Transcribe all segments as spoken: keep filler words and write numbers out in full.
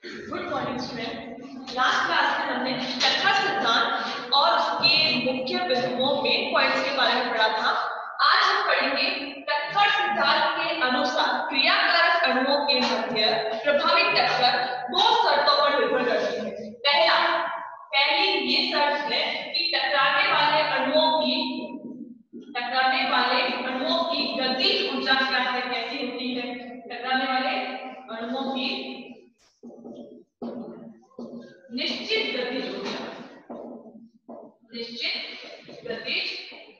Good morning student. Last class में हमने टक्कर सिद्धांत और उसके मुख्य पहलुओं में पॉइंट्स के बारे में पढ़ा था। आज हम पढ़ेंगे टक्कर सिद्धांत के अनुसार क्रियाकारक अणुओं के मध्य प्रभावित टक्कर दो शर्तों पर निर्भर करती है। पहला पहली ये शर्त है कि टकराने वाले अणुओं की टकराने वाले अणुओं की गतिज ऊर्जा क्या है, कैसी होती है। टकराने वाले अणुओं की निश्चित गतिज ऊर्जा निश्चित गतिज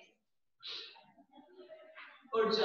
ऊर्जा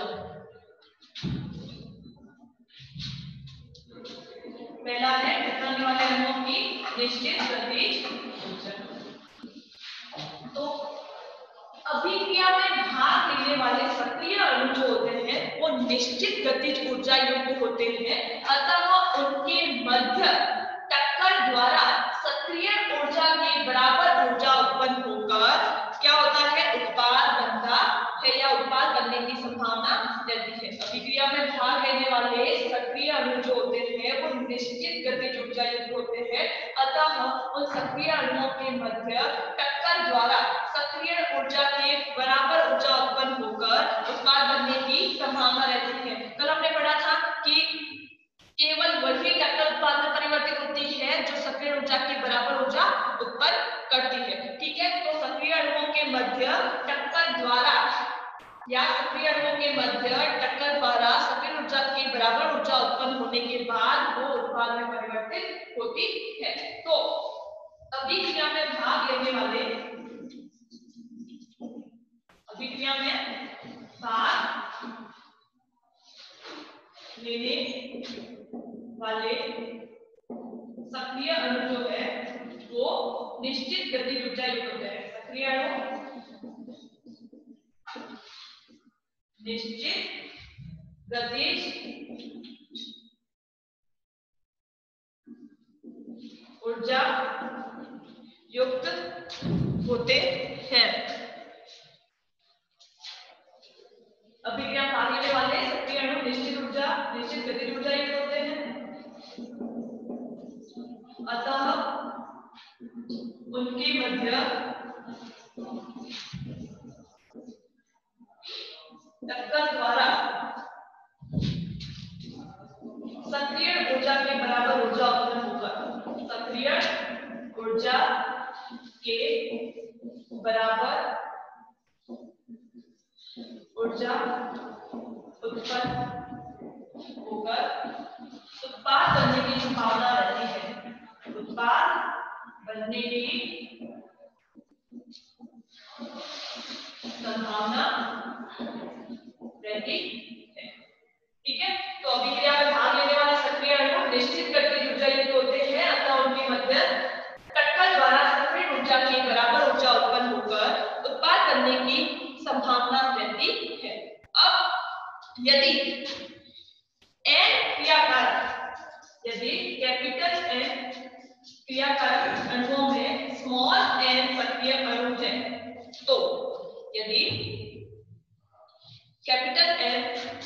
पहला है टकराने वाले अणुओं की निश्चित गतिज ऊर्जा। तो अभिक्रिया में भाग लेने वाले सक्रिय अणु जो होते हैं वो निश्चित गतिज ऊर्जा युक्त होते हैं, अतः उनके मध्य टक्कर द्वारा सक्रिय ऊर्जा के बराबर ऊर्जा उत्पन्न होकर क्या होता है, उत्पाद बनता है या उत्पाद बनने की संभावना रहती है। अभिक्रिया में भाग लेने वाले सक्रिय अणु जो होते हैं वो निश्चित गतिज ऊर्जा युक्त होते हैं, अतः उन सक्रिय अणुओं के मध्य टक्कर द्वारा सक्रिय ऊर्जा के बराबर ऊर्जा उत्पन्न होकर उत्पाद बनने की संभावना रहती है। कल हमने पढ़ा था कि केवल वही टक्कर उत्पाद में परिवर्तित होती है जो सक्रिय ऊर्जा के बराबर ऊर्जा उत्पन्न करती है। ठीक है, तो सक्रिय अणुओं के मध्य टक्कर द्वारा या सक्रिय अणुओं के मध्य टक्कर द्वारा सक्रिय ऊर्जा के बराबर ऊर्जा उत्पन्न होने के बाद वो उत्पाद में परिवर्तित होती है। तो अभिक्रिया में भाग लेने वाले अभिक्रिया में भाग लेने वाले सक्रिय अणु जो है वो निश्चित गतिज ऊर्जा युक्त होते हैं। सक्रिय अणु निश्चित गतिज ऊर्जा युक्त होते हैं। अभिक्रिया में भाग लेने वाले सक्रिय अणु निश्चित ऊर्जा निश्चित गतिज ऊर्जा युक्त होते हैं, अतः उनके मध्य टक्कर द्वारा सक्रिय ऊर्जा के बराबर ऊर्जा उत्पन्न होगा। सक्रिय ऊर्जा के बराबर ऊर्जा उत्पन्न होकर उत्पाद बनने की संभावना रहती है। उत्पाद बनने की संभावना रहती है। ठीक है, तो अभिक्रिया में भाग लेने वाले सक्रिय अणु निश्चित गतिज ऊर्जा युक्त होते हैं, अतः उनके मध्य टक्कर द्वारा सक्रिय ऊर्जा के बराबर ऊर्जा उत्पन्न होकर उत्पाद बनने की संभावना रहती है। अब यदि n क्रियाकारक यदि कैपिटल N क्रियाकारक अणुओं में स्मॉल n सक्रिय अणु है, तो यदि कैपिटल N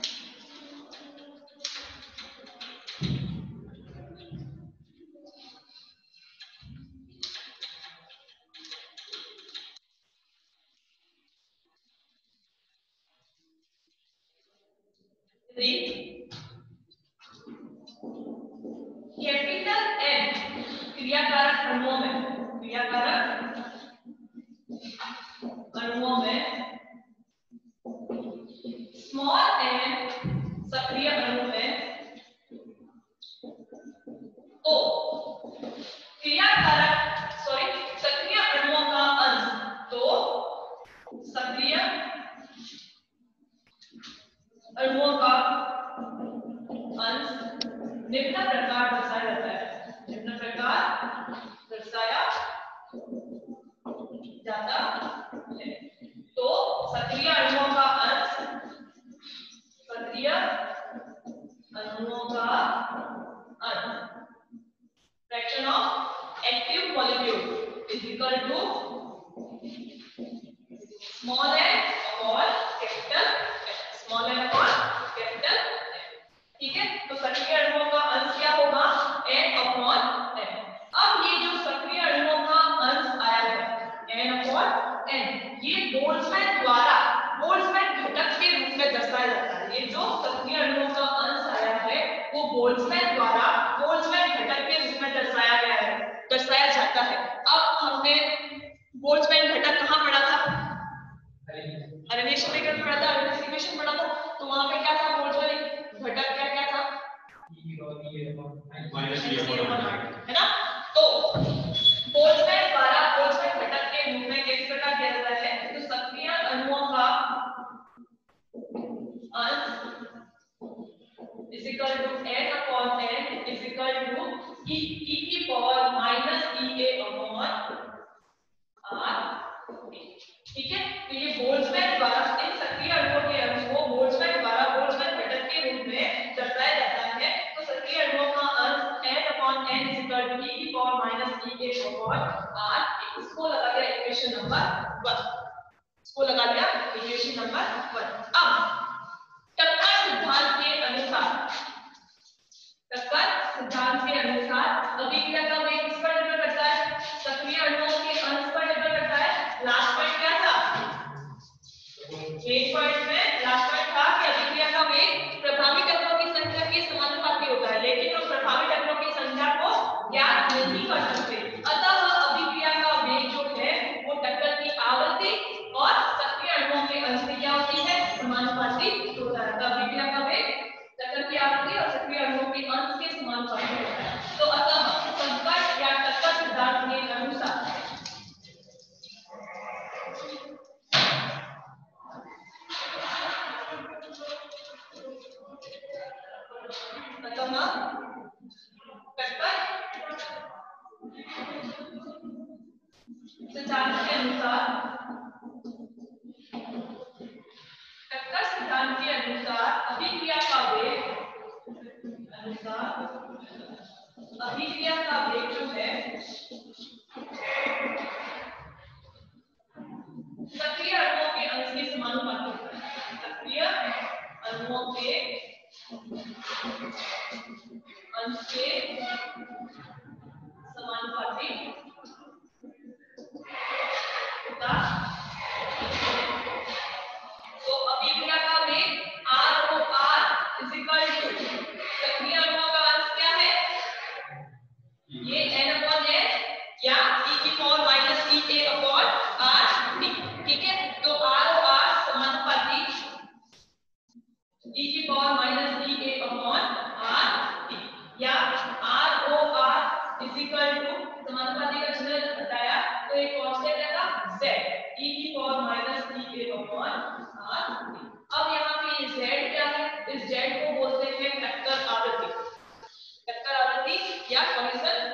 कैपिटल N क्रियाकारक अणुओं में क्रियाकारक अणुओं में स्मॉल n सक्रिय अणु है, तो क्रियाकारक सॉरी सक्रिय अणुओं का अंश तो सक्रिय अणुओं का अंश निम्न प्रकार दर्शाया जाता है निम्न प्रकार दर्शाया जाता है। तो सक्रिय अणुओं का अंश सक्रिय अणुओं का अंश fraction of active molecule is equal to small n upon capital small n upon capital. ठीक है, तो सक्रिय अणुओं का अंश क्या होगा, n बोल्ट्जमैन द्वारा बोल्ट्जमैन घटक के रूप में दर्शाया गया है, दर्शाया जाता है। अब हमने बोल्ट्जमैन घटक कहाँ पढ़ा था? अरेनिएशन लेकर पढ़ा था, अरेनिएशन पढ़ा था। तो वहां पे क्या था? बोल्ट्जमैन घटक क्या क्या था? है ना? तो बोल्ट्जमैन द्वारा बोल्ट्जमैन घटक के रूप में किस प्रकार दिया जाता है? तो सक्रिय अणुओं का अंश is equal to n upon n is equal to e e की power minus e a upon r। ठीक है, तो ये बोल्ट्जमैन द्वारा इन सक्रिय अणुओं के अंश को बोल्ट्जमैन द्वारा बोल्ट्जमैन घटक के रूप में दर्शाया जाता है। तो सक्रिय अणुओं का अंश n upon n is equal to e की power minus e a upon r। इसको लगा दिया इक्वेशन नंबर वन, इसको लगा दिया इक्वेशन नंबर वन। अब टक्कर सिद्धांत के अनुसार, टक्कर सिद्धांत के अनुसार अभिक्रिया का वेग किस पर निर्भर करता है? सक्रिय अणुओं के अंश पर निर्भर करता है। लास्ट पॉइंट क्या था? एक पॉइंट में लास्ट पॉइंट था कि अभिक्रिया का वेग प्रभावी टक्करों की संख्या के समानुपाती होता है, लेकिन हम प्रभावी टक्करों की संख्या को ज्ञात नहीं कर सकते। अतः अभिक्रिया का वेग जो है वो टक्कर की आवृत्ति और सक्रिय अणुओं के अंश में क्या होती है? समानुपाती होता है। अभिक्रिया का वेग टक्कर की आवृत्ति और सक्रिय अणुओं के अंश के समानुपाती होता है। तो अतः संकट या टक्कर सिद्धांत के अनुसार अतः टक्कर सिद्धांत के अनुसार टक्कर सिद्धांत के अनुसार अभिक्रिया का वेग अनुसार अभिक्रिया का वेग जो है सक्रिय अणुओं के अंश के समानुपाती होता है। सक्रिय अणुओं के अंश के समानुपाती होता है। तो अभिक्रिया का वेग R O R is equal to सक्रिय अणुओं का अंश क्या है? ये n upon n या e की power minus e a upon r t। ठीक है, तो R O R समानुपाती e की power minus e a upon r t या R O R is equal to समानुपाती का चिन्ह बताया तो एक कांस्टेंट है का z e की power minus e a upon r t। अब यहाँ पे ये z क्या है? इस z को बोलते हैं टक्कर आवृत्ति, टक्कर आवृत्ति या कोहेजन।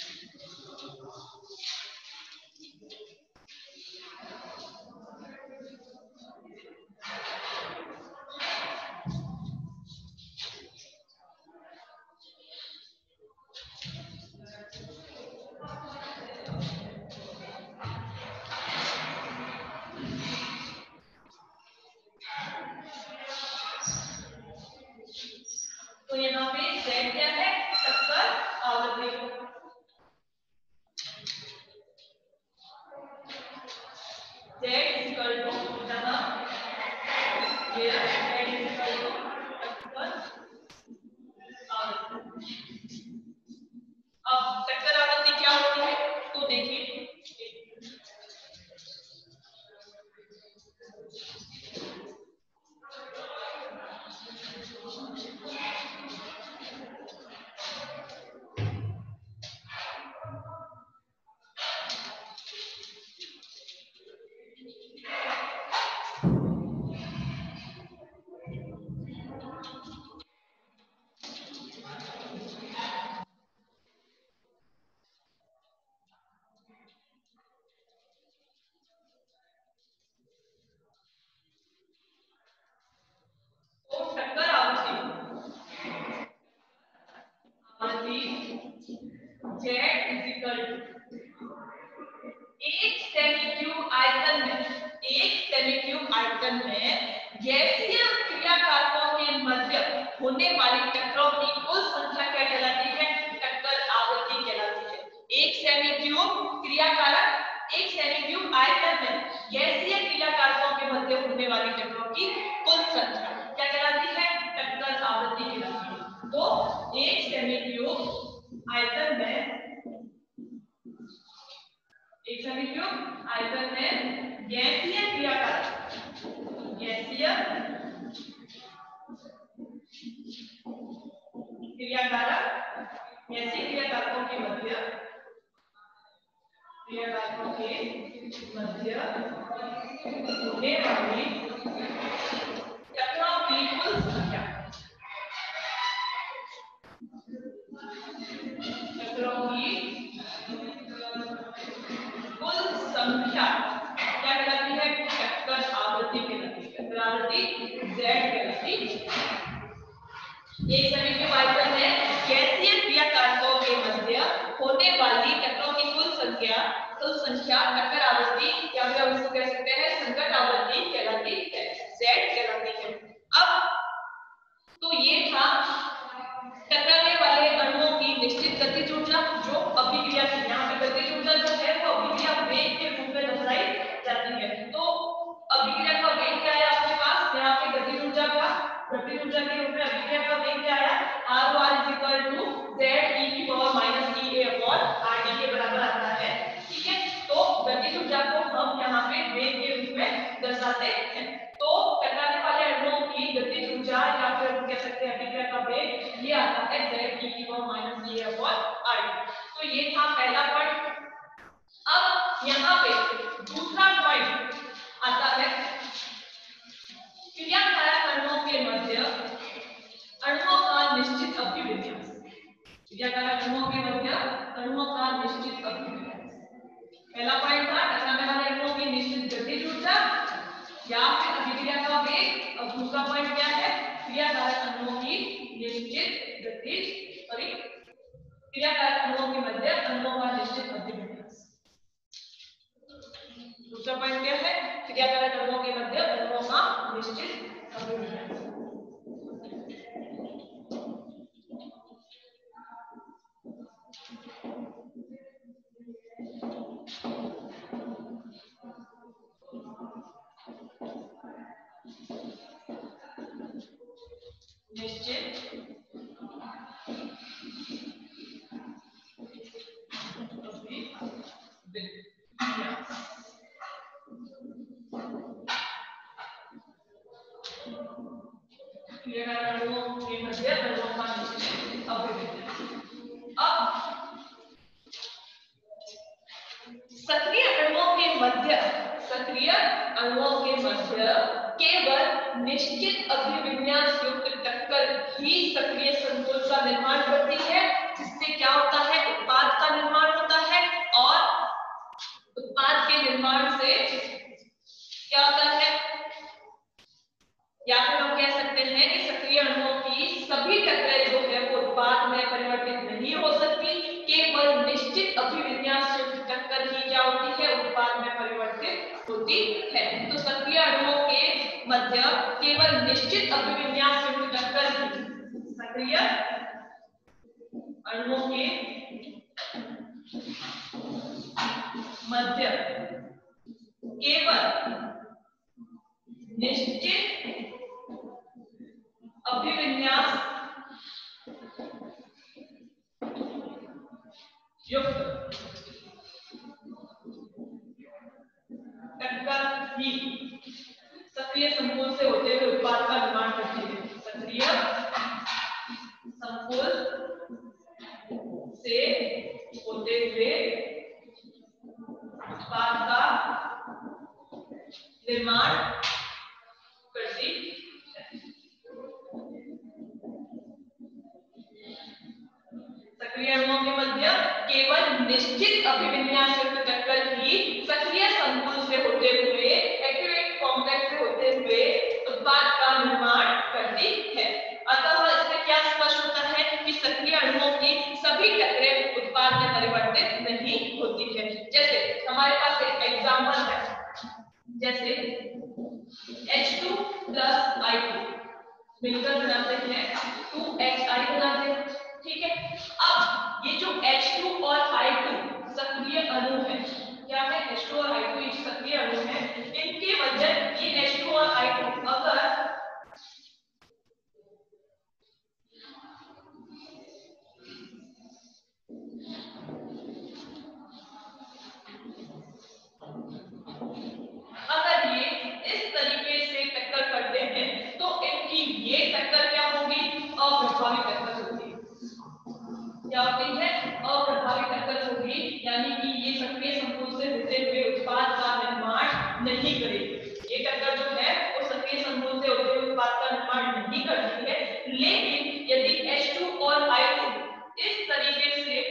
तो यहाँ पे z क्या है? टक्कर आवृत्ति। z is equal to यहाँ ये z is equal to टक्कर आवृत्ति। अब टक्कर आवृत्ति क्या होती है? तो देखिए z is equal to एक सेमी क्यूब आयतन में एक सेमी क्यूब आयतन में गैसीय क्रियाकारकों के मध्य होने वाली टक्करों की कुल संख्या क्या कहलाती है? टक्कर आवृत्ति कहलाती है। एक सेमी क्यूब क्रियाकारक एक सेमी क्यूब आयतन में गैसीय क्रियाकारकों के मध्य होने वाली टक्करों की कुल संख्या क्या कहलाती है? टक्कर आवृत्ति कहलाती है। तो क्रियाकारक ऐसे क्रियाकारकों के मध्य क्रियाकारकों के मध्य होने वाली टकराव की कुल संख्या टकराव की कुल संख्या क्या कहलाती है? टक्कर आवृत्ति कहलाती है। टक्कर आवृत्ति Z कहलाती है। एक सभी के वाइपन है गैसीय क्रियाकारकों के मध्य होने वाली टक्करों की कुल संख्या कुल संख्या टक्कर आवृत्ति या फिर हम इसको कह सकते हैं संकट आवृत्ति कहलाती है, Z कहलाती है। अब तो ये था टकराने वाले अणुओं की निश्चित गतिज ऊर्जा जो अभिक्रिया की यहाँ पे गतिज ऊर्जा जो है वो अभिक्रिया वेग के रूप में दर्शाई जाती है। तो अभिक्रिया का वेग क्या है आपके पास? यहाँ पे गतिज ऊर्जा का गतिज ऊर्जा के रूप में अभिक्रिया का वेग क्या आया? R one is equal to Z E की power minus E A upon R D के बराबर आता है। ठीक है, तो गतिज ऊर्जा को हम यहाँ पे वेग के रूप में दर्शाते हैं। तो टकराने वाले अणुओं की गतिज ऊर्जा या फिर हम कह सकते हैं अभिक्रिया का वेग ये आता है जेड ई की power minus E A upon R D. तो ये था पहला पॉइंट। अब यहाँ पे दूसरा पॉइंट आता है क्रियाकारक अणुओं के मध्य अणुओं का निश्चित अभिविन्यास। क्रियाकारक अणुओं के मध्य अणुओं का निश्चित अभिविन्यास पहला पॉइंट था टकराने वाले अणुओं की निश्चित गतिज ऊर्जा या फिर अभिक्रिया का वेग। और दूसरा पॉइंट क्या है? क्रियाकारक अणुओं की निश्चित गतिज सॉरी क्रियाकारक अणुओं के मध्य अणुओं का निश्चित अभिविन्यास। दूसरा पॉइंट क्या है? क्रियाकारक अणुओं के मध्य अणुओं का निश्चित अभिविन्यास। निश्चित क्रियाकारक अणुओं के मध्य अणुओं का निश्चित अभिविन्यास। अब सक्रिय अणुओं के मध्य सक्रिय अणुओं के मध्य केवल निश्चित अभिविन्यास युक्त टक्कर ही सक्रिय संतुलन का निर्माण करती है, जिससे क्या होता है? उत्पाद का निर्माण होता है। और उत्पाद के निर्माण से क्या होता है? या फिर हम कह सकते हैं कि सक्रिय अणुओं की सभी टक्करें जो है वो उत्पाद में परिवर्तित नहीं हो सकती। केवल निश्चित अभिविन्यास युक्त टक्कर ही क्या होती है? उत्पाद में परिवर्तित होती है। तो सक्रिय अणुओं के मध्य केवल निश्चित अभिविन्यास युक्त टक्कर ही सक्रिय अणुओं के मध्य केवल निश्चित अभिविन्यास युक्त टक्कर ही सक्रिय संकुल से होते हुए उत्पाद का निर्माण करती है। सक्रिय संकुल से होते हुए उत्पाद का निर्माण करती है। सक्रिय अणुओं के मध्य केवल निश्चित अभिविन्यास युक्त टक्कर ही सक्रिय संकुल से होते हुए एक्टिवेट कॉम्प्लेक्स से होते हुए उत्पाद का निर्माण करती है। अतः इससे क्या स्पष्ट होता है कि सक्रिय अणुओं की सभी टक्करें उत्पाद में परिवर्तित नहीं होती है। जैसे हमारे पास एक एग्जांपल है, जैसे H two plus I two मिलकर बनाते हैं टू एच आई बनाते हैं। ठीक है, अब ये जो एच टू और आई टू सक्रिय अणु है, क्या है? एच टू और आई टू ये सक्रिय अणु है। इनके वजन ये एच टू और आई टू अगर अगर ये इस तरीके से टक्कर करते हैं तो इनकी ये टक्कर क्या होगी? क्या होती है, अप्रभावी टक्कर होगी, यानी कि ये सक्रिय संकुल से होते हुए उत्पाद का निर्माण नहीं करेगी। ये टक्कर जो है वो सक्रिय संकुल से होते हुए उत्पाद का निर्माण नहीं करती है। लेकिन यदि एच टू और आई टू इस तरीके से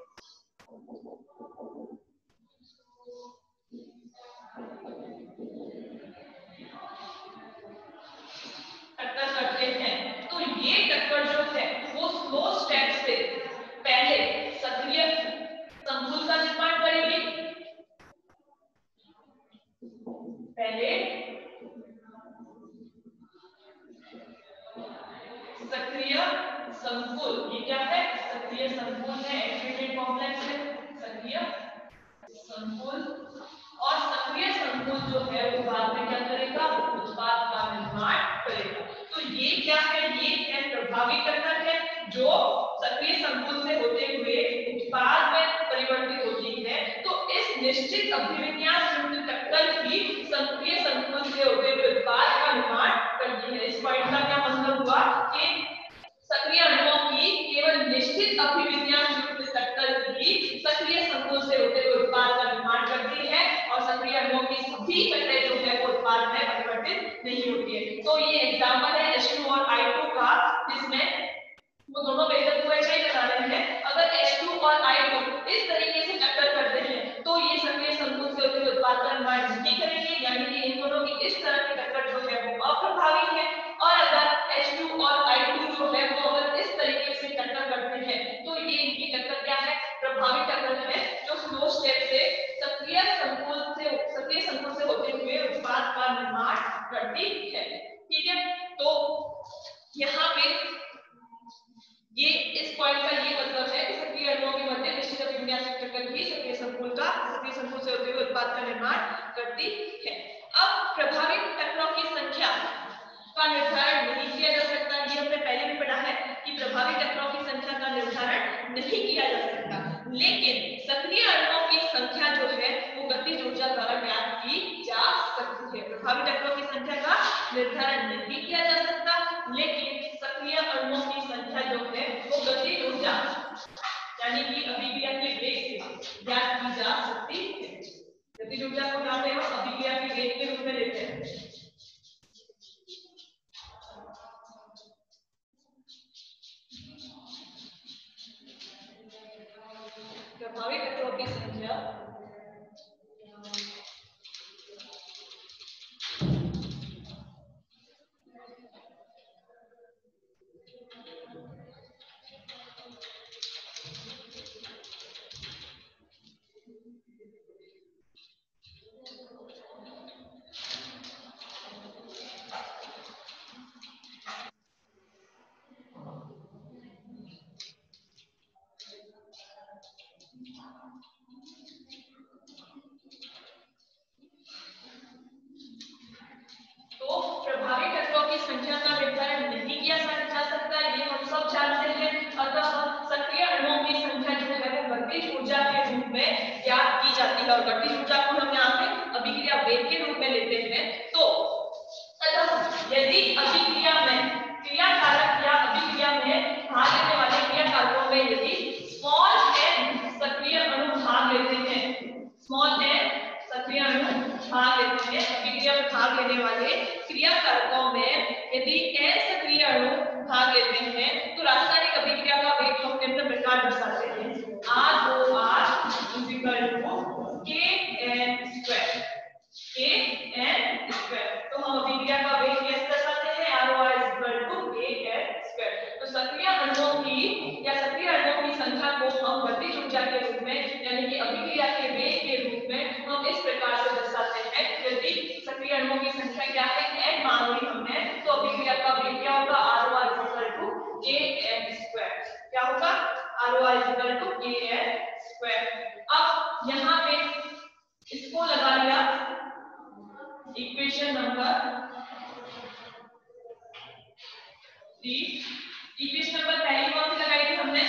टक्कर करते हैं तो ये टक्कर जो है वो स्लो स्टेप से पहले सक्रिय संकुल का निर्माण करेगी, पहले सक्रिय संकुल, ये क्या है, सक्रिय संकुल है, एक्टिवेटेड कॉम्प्लेक्स है, सक्रिय संकुल, और सक्रिय संकुल जो है वो बाद में क्या करेगा, उत्पाद का निर्माण करेगा। तो ये क्या है, ये है प्रभावी टक्कर है जो सक्रिय संकुल से होते हुए उत्पाद में परिवर्तित होती है। तो इस निश्चित अभिविन्यास युक्त टक्कर ही सक्रिय संकुल से होते हुए उत्पाद का निर्माण करती है। इस पॉइंट का क्या मतलब हुआ कि सक्रिय अणुओं की केवल निश्चित अभिविन्यास युक्त टक्कर ही सक्रिय संकुल से होते हुए उत्पाद का निर्माण करती है और सक्रिय अणुओं की सभी टक्करें जो है वो उत्पाद में परिवर्तित नहीं होती है। तो ये एग्जांपल है एच टू और आई टू का, जिसमें वो दोनों वेक्टर को ऐसे ही बना रहे हैं। अगर एच टू और आई टू इस तरीके से टक्कर करते हैं तो ये सक्रिय संकुल से होते हुए उत्पाद का निर्माण नहीं करेंगे, यानी कि इन दोनों की इस तरह की टक्कर जो है वो अप्रभावी है। और अगर एच टू और आई टू जो है वो अगर इस तरीके से टक्कर करते हैं तो ये इनकी टक्कर क्या है, प्रभावी टक्कर है, जो स्लो स्टेप से सक्रिय संकुल से सक्रिय संकुल से होते हुए उत्पाद का निर्माण करती है। ठीक है, तो यहाँ पे ये इस पॉइंट का ये मतलब है कि सक्रिय अणुओं के मध्य निश्चित अभिविन्यास टक्कर ही सक्रिय संकुल का सक्रिय संकुल से होते हुए उत्पाद का निर्माण करती है। अब प्रभावी टक्करों की संख्या का निर्धारण नहीं किया जा सकता, ये हमने पहले भी पढ़ा है कि प्रभावी टक्करों की संख्या का निर्धारण नहीं किया जा सकता, लेकिन सक्रिय अणुओं की संख्या जो है वो गतिज ऊर्जा द्वारा ज्ञात की जा सकती है। प्रभावी टक्करों की संख्या का निर्धारण नहीं किया जा सकता, लेकिन सक्रिय अणुओं की संख्या जो है वो गतिज ऊर्जा यानी कि अभिक्रिया के वेग से ज्ञात की जा सकती है। गतिज ऊर्जा को जानते हो, अभिक्रिया के वेग के रूप में लेते हैं। प्रभावी टक्करों की संख्या तो प्रभावी टक्करों की संख्या का निर्धारण नहीं किया जा सकता, ये हम सब जानते हैं। अतः सक्रिय अणुओं की संख्या जो है वो गतिज ऊर्जा के रूप में ज्ञात की जाती है और गतिज ऊर्जा को हम यहाँ पे अभिक्रिया वेग के रूप में लेते हैं। तो अतः यदि अभिक्रिया में क्रियाकारक या अभिक्रिया में भाग लेने वाले क्रियाकारकों में यदि स्मॉल एन सक्रिय अणु भाग लेते हैं, स्मॉल एन सक्रिय अणु भाग लेते हैं, अभिक्रिया में भाग लेने वाले क्रियाकारकों में यदि n सक्रिय अणु भाग लेते हैं तो रासायनिक अभिक्रिया का वेग हम निम्न प्रकार दर्शाते हैं, R O R is equal to K N square, K N square। तो हम अभिक्रिया का वेग कैसे दर्शाते हैं, R O R is equal to K N square। तो सक्रिय अणुओं की या सक्रिय अणुओं की संख्या को हम गतिज ऊर्जा के रूप में यानी कि अभिक्रिया के वेग के रूप में हम इस प्रकार से दर्शाते हैं। यदि सक्रिय अणुओं की संख्या क्या है, n मान ली हमने, तो अभिक्रिया का वेग क्या होगा, R O R is equal to K N square। क्या होगा, R O R is equal to K N square। अब यहाँ पे इसको लगा लिया equation number three. Equation number पहली कौन सी लगाई थी हमने,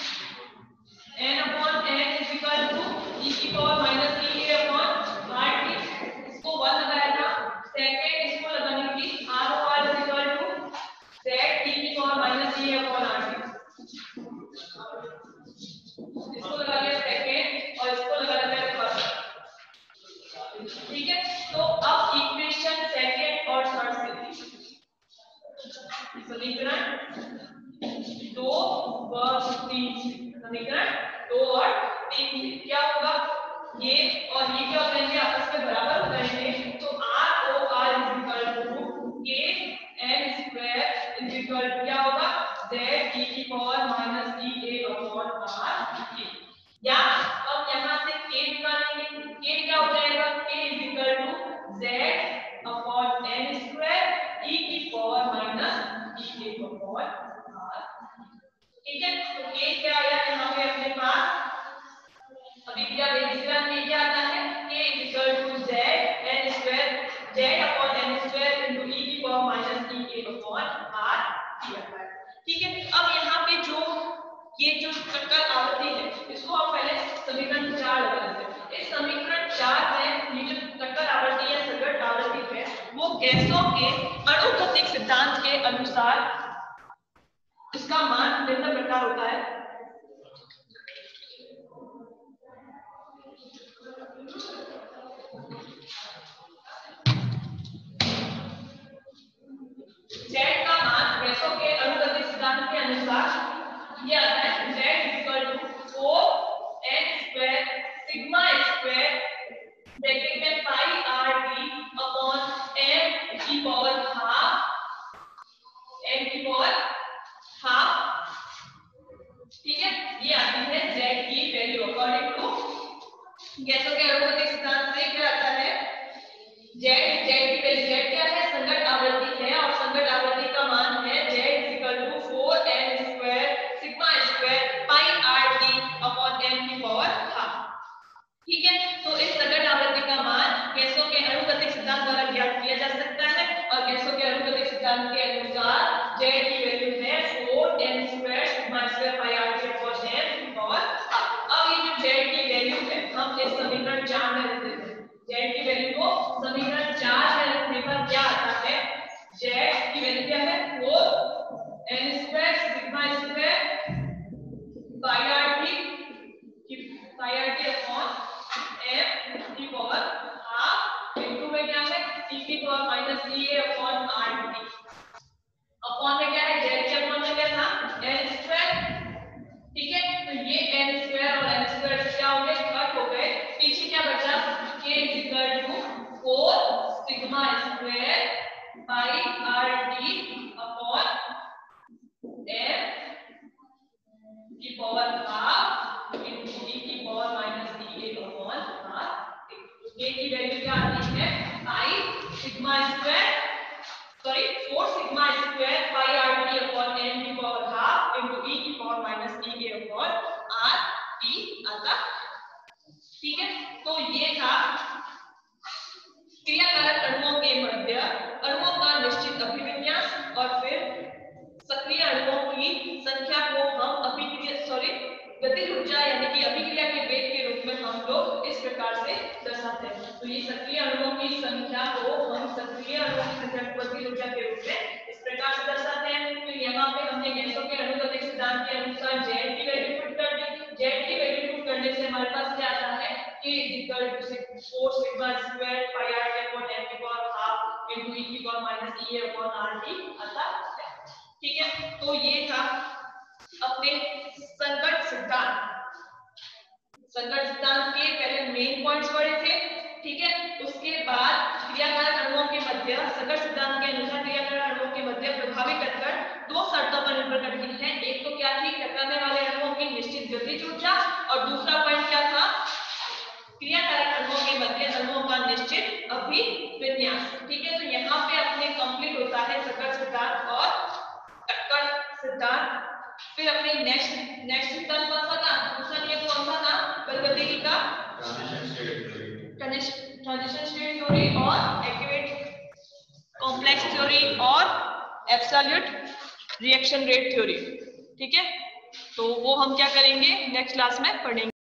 n upon n is equal to e की power minus e a upon r t, इसको वन लगाया था। सेकंड इसको लगानी थी R O R is equal to z e की power minus e a upon r t, दो व तीन से, समीकरण दो और तीन से क्या होगा, ये और ये क्या हो जाएंगे, आपस में बराबर हो जाएंगे। तो r o r is equal to k n square is equal to क्या होगा, z e की power minus e a upon r k। या अब यहाँ से k निकालेंगे, k क्या हो जाएगा, k is equal to z upon n square e की power minus e a upon r। ठीक है, तो k क्या आया यहाँ पे अपने पास, अभी क्या वेरिएबल में क्या आता है, k is equal to z n square z upon n square into e की power minus e a upon r दिया है। ठीक है, अब यहाँ पे जो ये जो टक्कर आवृत्ति है इसको हम पहले समीकरण चार लगा लेते हैं। इस समीकरण चार में ये जो टक्कर आवृत्ति या सगट आवृत्ति है वो गैसों के अणुगतिक सिद्धांत के अनुसार इसका मान निम्न प्रकार होता है। Z का मान गैसों के अणुगतिक सिद्धांत के अनुसार ये आता है Z equal to four n square sigma square bracket में pi R T upon m की पावर हाफ m की पावर हाफ। ठीक है, ये आती है Z की वैल्यू अकॉर्डिंग टू गैसों के अणुगतिक सिद्धांत से क्या आता है, Z Z की वैल्यू Z क्या है, संगत आवृत्ति है और संगत आवृत्ति का मान है Z equal to four n square sigma square pi R T upon m की पावर हाफ। ठीक है, तो इस संगत आवृत्ति का मान गैसों के अणुगतिक सिद्धांत द्वारा ज्ञात किया जा सकता है और गैसों के अणुगतिक सिद्धांत के अनुसार Z की वैल्यू है four n square sigma square pi R T upon m की पावर हाफ। अब ये जो Z की वैल्यू है हम इस समीकरण चार में लिख देते हैं। Z की वैल्यू को समीकरण चार में लिखने पर क्या आता है, Z की वैल्यू क्या है, four n square sigma square pi R T pi R T upon m की पावर हाफ इनटू में क्या है e की power minus e a upon r t upon में क्या है, Z के अपॉन में क्या था n स्क्वायर। ठीक है, तो ये n स्क्वायर और n स्क्वायर क्या हो गए, कट हो गए, पीछे क्या बचा k is equal to four sigma square pi r t upon m की पावर हाफ इनटू e की power minus e a upon r। k की वैल्यू क्या आती है, pi sigma square sorry four sigma square pi R T upon m की power half into e की power minus e a upon r t आता। ठीक है, तो ये था क्रियाकारक अणुओं के मध्य अणुओं का निश्चित अभिविन्यास और फिर सक्रिय अणुओं की संख्या को हम अभिक्रिया सॉरी गतिज ऊर्जा यानी कि अभिक्रिया के वेग के रूप में हम लोग इस प्रकार से दर्शाते हैं। तो ये सक्रिय अणुओं की संख्या को हम सक्रिय अणुओं की संख्या को गतिज ऊर्जा के रूप में इस प्रकार से दर्शाते हैं। तो यहाँ पे हमने गैसों के अणुगतिक सिद्धांत के अनुसार Z की वैल्यू पुट कर दी। Z की वैल्यू पुट करने से हमारे पास क्या आता है, K equal to four sigma square pi R T upon m की पावर हाफ इनटू e की power minus e a upon r t आता है। ठीक है, तो ये था अपने संगत सिद्धांत संगत सिद्धांत के पहले मेन पॉइंट्स पढ़े थे। ठीक है, उसके बाद क्रियाकारक अणुओं के मध्य संगत सिद्धांत के अनुसार क्रियाकारक अणुओं के मध्य प्रभावी टक्कर दो शर्तों पर निर्भर करती है। एक तो क्या थी, टकराने वाले अणुओं की निश्चित गतिज ऊर्जा और दूसरा पॉइंट क्या था, क्रियाकारक अणुओं के मध्य अणुओं का निश्चित अभिविन्यास। ठीक है, तो यहाँ पे अपने कंप्लीट होता है संगत सिद्धांत और टक्कर सिद्धांत। फिर अपने नेक्स्ट नेक्स्ट सिद्धांत कौन सा था, दूसरा नियम कौन सा था, बलगतिकी का ट्रांजिशन स्टेट थ्योरी और एक्टिवेट कॉम्प्लेक्स थ्योरी और एब्सोल्यूट रिएक्शन रेट थ्योरी। ठीक है, तो वो हम क्या करेंगे नेक्स्ट क्लास में पढ़ेंगे।